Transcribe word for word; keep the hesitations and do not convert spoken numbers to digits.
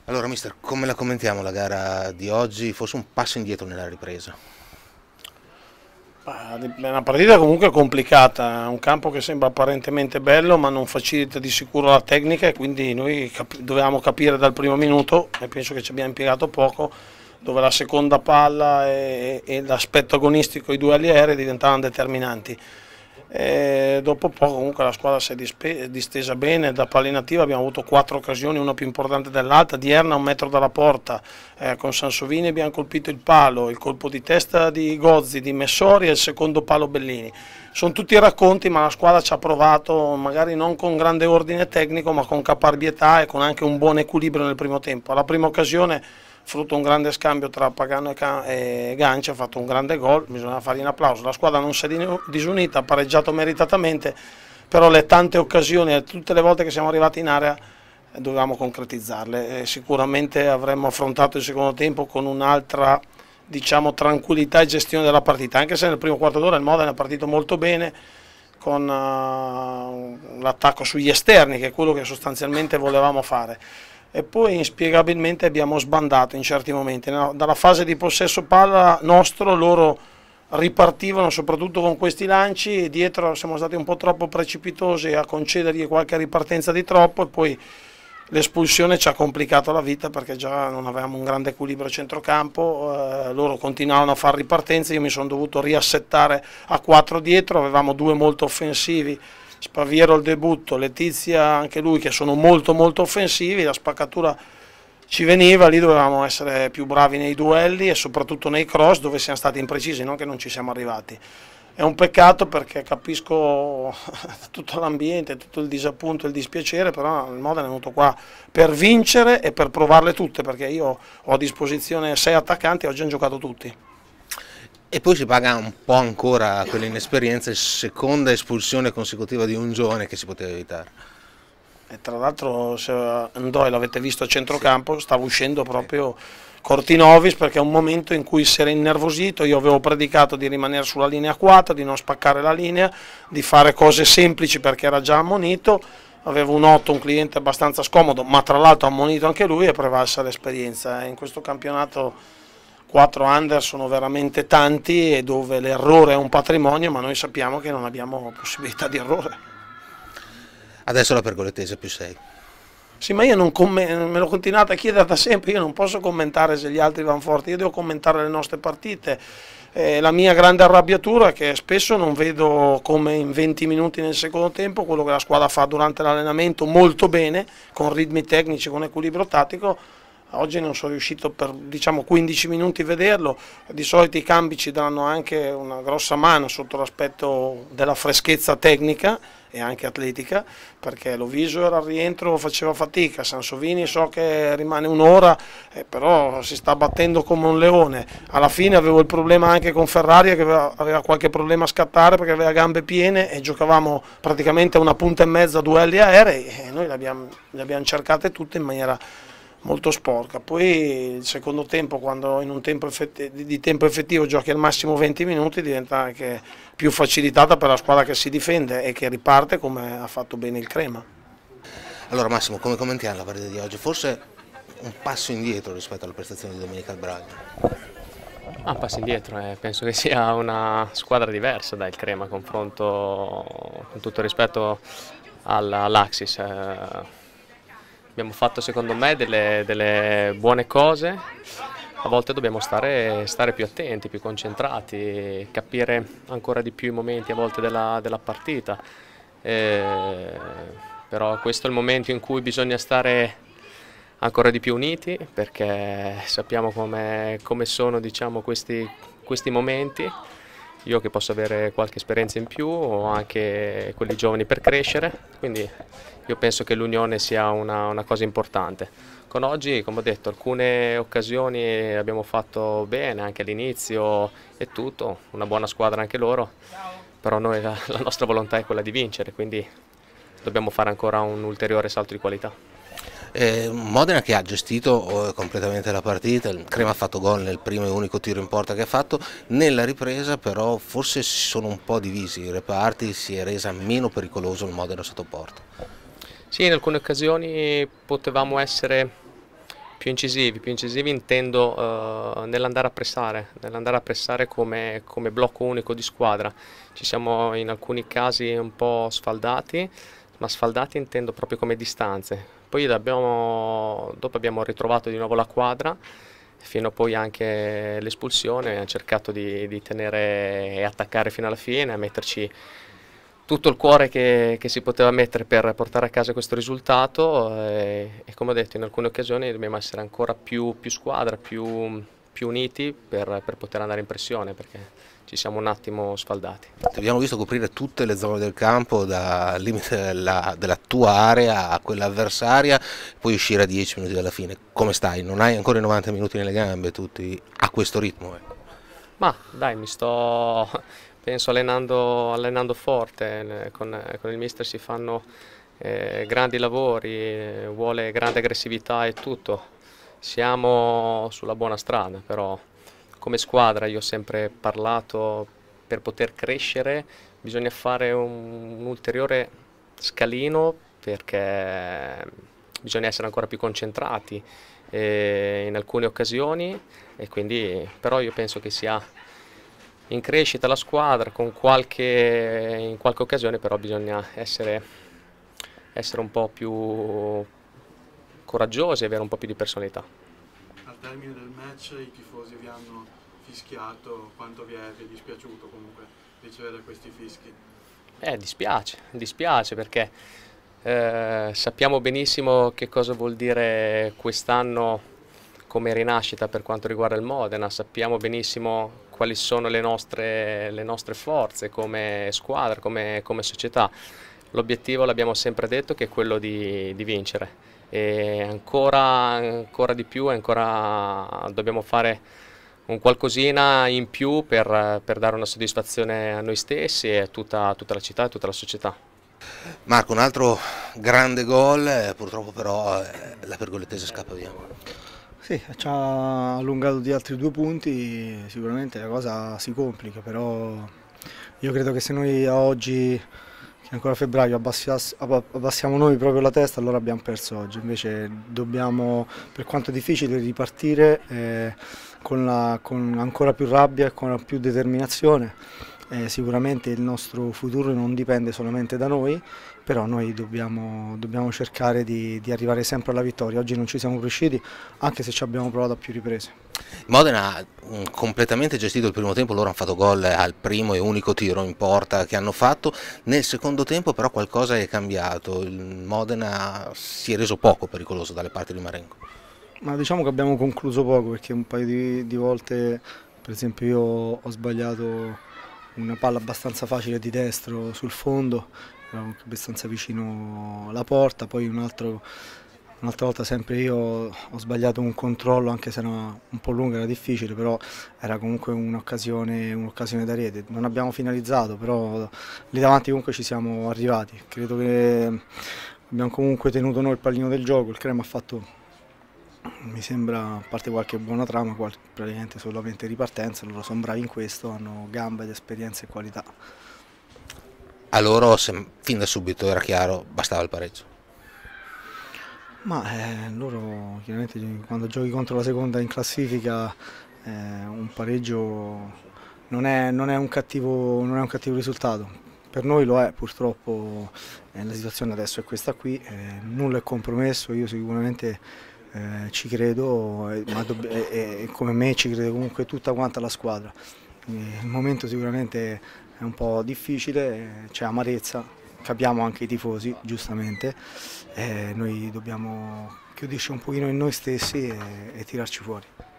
Allora, mister, come la commentiamo la gara di oggi? Forse un passo indietro nella ripresa. È una partita comunque complicata, è un campo che sembra apparentemente bello ma non facilita di sicuro la tecnica e quindi noi cap dovevamo capire dal primo minuto, e penso che ci abbiamo impiegato poco, dove la seconda palla e, e l'aspetto agonistico, i duelli aerei diventavano determinanti. E dopo poco comunque la squadra si è distesa bene, da palla inattiva abbiamo avuto quattro occasioni, una più importante dell'altra, Dierna a un metro dalla porta, eh, con Sansovini abbiamo colpito il palo, il colpo di testa di Gozzi, di Messori e il secondo palo Bellini. Sono tutti racconti, ma la squadra ci ha provato, magari non con grande ordine tecnico, ma con caparbietà e con anche un buon equilibrio nel primo tempo. Alla prima occasione, frutto un grande scambio tra Pagano e Gancia, ha fatto un grande gol, bisogna fargli un applauso. La squadra non si è disunita, ha pareggiato meritatamente, però le tante occasioni e tutte le volte che siamo arrivati in area dovevamo concretizzarle. E sicuramente avremmo affrontato il secondo tempo con un'altra, diciamo, tranquillità e gestione della partita, anche se nel primo quarto d'ora il Modena è partito molto bene con uh, l'attacco sugli esterni, che è quello che sostanzialmente volevamo fare. E poi inspiegabilmente abbiamo sbandato in certi momenti. Dalla fase di possesso palla nostro loro ripartivano soprattutto con questi lanci e dietro siamo stati un po' troppo precipitosi a concedergli qualche ripartenza di troppo e poi l'espulsione ci ha complicato la vita perché già non avevamo un grande equilibrio a centrocampo, eh, loro continuavano a fare ripartenze, io mi sono dovuto riassettare a quattro dietro, avevamo due molto offensivi, Spaviero il debutto, Letizia anche lui, che sono molto molto offensivi, la spaccatura ci veniva, lì dovevamo essere più bravi nei duelli e soprattutto nei cross dove siamo stati imprecisi, non che non ci siamo arrivati. È un peccato perché capisco tutto l'ambiente, tutto il disappunto e il dispiacere, però il Modena è venuto qua per vincere e per provarle tutte, perché io ho a disposizione sei attaccanti e oggi hanno giocato tutti. E poi si paga un po' ancora quell'inesperienza, seconda espulsione consecutiva di un giovane che si poteva evitare. E tra l'altro se Ndoi l'avete visto a centrocampo, stava uscendo proprio Cortinovis perché è un momento in cui si era innervosito, io avevo predicato di rimanere sulla linea quattro, di non spaccare la linea, di fare cose semplici perché era già ammonito, avevo un otto, un cliente abbastanza scomodo, ma tra l'altro ammonito anche lui e prevalsa l'esperienza. In questo campionato quattro under sono veramente tanti e dove l'errore è un patrimonio, ma noi sappiamo che non abbiamo possibilità di errore. Adesso la pergolettese più sei. Sì, ma io non me l'ho continuato a chiedere da sempre, io non posso commentare se gli altri vanno forti, io devo commentare le nostre partite. Eh, la mia grande arrabbiatura è che spesso non vedo come in venti minuti nel secondo tempo quello che la squadra fa durante l'allenamento molto bene, con ritmi tecnici, con equilibrio tattico. Oggi non sono riuscito per diciamo quindici minuti a vederlo, di solito i cambi ci danno anche una grossa mano sotto l'aspetto della freschezza tecnica e anche atletica, perché Loviso era al rientro, faceva fatica, Sansovini so che rimane un'ora, eh, però si sta battendo come un leone. Alla fine avevo il problema anche con Ferrari che aveva, aveva qualche problema a scattare perché aveva gambe piene e giocavamo praticamente a una punta e mezza a duelli aerei e noi le abbiamo, le abbiamo cercate tutte in maniera molto sporca. Poi il secondo tempo, quando in un tempo di tempo effettivo giochi al massimo venti minuti, diventa anche più facilitata per la squadra che si difende e che riparte come ha fatto bene il Crema. Allora Massimo, come commentiamo la partita di oggi? Forse un passo indietro rispetto alla prestazione di domenica al Braga. Ah, passi indietro, eh. Penso che sia una squadra diversa dal Crema, confronto con tutto rispetto all'Axis. Eh. Abbiamo fatto secondo me delle, delle buone cose, a volte dobbiamo stare, stare più attenti, più concentrati, capire ancora di più i momenti a volte della, della partita, eh, però questo è il momento in cui bisogna stare ancora di più uniti perché sappiamo come, come sono diciamo, questi, questi momenti. Io che posso avere qualche esperienza in più o anche quelli giovani per crescere, quindi io penso che l'unione sia una, una cosa importante. Con oggi, come ho detto, alcune occasioni abbiamo fatto bene, anche all'inizio e tutto, una buona squadra anche loro, però noi la, la nostra volontà è quella di vincere, quindi dobbiamo fare ancora un ulteriore salto di qualità. Eh, Modena che ha gestito eh, completamente la partita, il Crema ha fatto gol nel primo e unico tiro in porta che ha fatto, nella ripresa però forse si sono un po' divisi i reparti, si è resa meno pericoloso il Modena sotto porta. Sì, in alcune occasioni potevamo essere Più incisivi, più incisivi intendo uh, nell'andare a pressare, nell'andare a pressare come, come blocco unico di squadra. Ci siamo in alcuni casi un po' sfaldati, ma sfaldati intendo proprio come distanze. Poi abbiamo, dopo abbiamo ritrovato di nuovo la quadra, fino a poi anche l'espulsione, abbiamo cercato di, di tenere e attaccare fino alla fine, a metterci tutto il cuore che, che si poteva mettere per portare a casa questo risultato e, e come ho detto in alcune occasioni dobbiamo essere ancora più, più squadra, più, più uniti per, per poter andare in pressione, perché ci siamo un attimo sfaldati. Ti abbiamo visto coprire tutte le zone del campo, dal limite della, della tua area a quella avversaria, poi uscire a dieci minuti dalla fine. Come stai? Non hai ancora i novanta minuti nelle gambe tutti a questo ritmo? Eh? Ma dai, mi sto... penso allenando, allenando forte, con, con il mister si fanno eh, grandi lavori, eh, vuole grande aggressività e tutto. Siamo sulla buona strada, però come squadra io ho sempre parlato, per poter crescere bisogna fare un, un ulteriore scalino, perché bisogna essere ancora più concentrati eh, in alcune occasioni, e quindi però io penso che sia in crescita la squadra, con qualche, in qualche occasione però bisogna essere, essere un po' più coraggiosi e avere un po' più di personalità. Al termine del match i tifosi vi hanno fischiato, quanto vi è, vi è dispiaciuto comunque ricevere questi fischi? Eh, dispiace, dispiace perché eh, sappiamo benissimo che cosa vuol dire quest'anno come rinascita per quanto riguarda il Modena, sappiamo benissimo quali sono le nostre, le nostre forze come squadra, come, come società. L'obiettivo, l'abbiamo sempre detto, che è quello di, di vincere, e ancora, ancora di più, ancora dobbiamo fare un qualcosina in più per, per dare una soddisfazione a noi stessi e a tutta, tutta la città e a tutta la società. Marco, un altro grande gol, eh, purtroppo però eh, la Pergolettese scappa via. Sì, ci ha allungato di altri due punti, sicuramente la cosa si complica, però io credo che se noi a oggi, che è ancora febbraio, abbassiamo noi proprio la testa, allora abbiamo perso oggi. Invece dobbiamo, per quanto è difficile, ripartire eh, con, la, con ancora più rabbia e con più determinazione. Eh, sicuramente il nostro futuro non dipende solamente da noi, però noi dobbiamo, dobbiamo cercare di, di arrivare sempre alla vittoria. Oggi non ci siamo riusciti, anche se ci abbiamo provato a più riprese. Modena ha completamente gestito il primo tempo, loro hanno fatto gol al primo e unico tiro in porta che hanno fatto. Nel secondo tempo però qualcosa è cambiato, il Modena si è reso poco pericoloso dalle parti di Marengo. Ma diciamo che abbiamo concluso poco, perché un paio di, di volte, per esempio io ho sbagliato una palla abbastanza facile di destro sul fondo, ero abbastanza vicino alla porta, poi un'altra volta sempre io ho sbagliato un controllo, anche se era un po' lungo, era difficile, però era comunque un'occasione un'occasione da rete. Non abbiamo finalizzato, però lì davanti comunque ci siamo arrivati. Credo che abbiamo comunque tenuto noi il pallino del gioco, il Crema ha fatto, mi sembra, a parte qualche buona trama, praticamente solamente ripartenza. Loro sono bravi in questo, hanno gamba ed esperienza e qualità. A loro se, fin da subito era chiaro, bastava il pareggio. Ma eh, loro chiaramente quando giochi contro la seconda in classifica eh, un pareggio non è, non è un cattivo, non è un cattivo risultato. Per noi lo è, purtroppo eh, la situazione adesso è questa qui, eh, nulla è compromesso, io sicuramente Eh, ci credo, eh, ma e, e come me ci crede comunque tutta quanta la squadra. Eh, il momento sicuramente è un po' difficile, c'è amarezza, capiamo anche i tifosi, giustamente, eh, noi dobbiamo chiuderci un pochino in noi stessi e, e tirarci fuori.